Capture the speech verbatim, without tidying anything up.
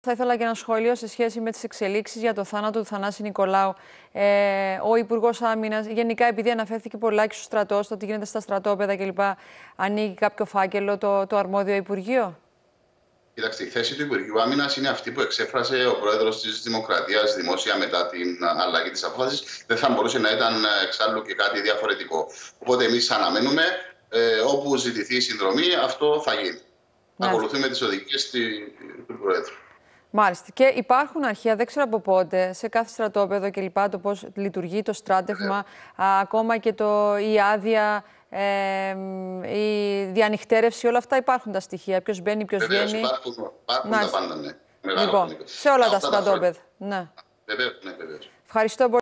Θα ήθελα και ένα σχόλιο σε σχέση με τις εξελίξεις για το θάνατο του Θανάση Νικολάου. Ε, ο Υπουργός Άμυνας, γενικά, επειδή αναφέρθηκε πολλά και στο στρατό, στο τι γίνεται στα στρατόπεδα κλπ., ανοίγει κάποιο φάκελο το, το αρμόδιο Υπουργείο. Κοιτάξτε, η θέση του Υπουργείου Άμυνας είναι αυτή που εξέφρασε ο πρόεδρος της Δημοκρατίας δημόσια μετά την αλλαγή της απόφασης. Δεν θα μπορούσε να ήταν εξάλλου και κάτι διαφορετικό. Οπότε, εμείς αναμένουμε, ε, όπου ζητηθεί η συνδρομή, αυτό θα γίνει. Να ακολουθούμε τις οδηγίες του Προέδρου. Μάλιστα. Και υπάρχουν αρχεία, δεν ξέρω από πότε, σε κάθε στρατόπεδο κλπ. Το πώς λειτουργεί το στράτευμα, α, ακόμα και το, η άδεια, ε, η διανυκτέρευση, όλα αυτά υπάρχουν τα στοιχεία. Ποιος μπαίνει, ποιος βγαίνει. Υπάρχουν, υπάρχουν τα πάντα, ναι. Λοιπόν, σε όλα τα στρατόπεδα. Ναι. Βεβαίως, ναι, βεβαίως. Ευχαριστώ πολύ.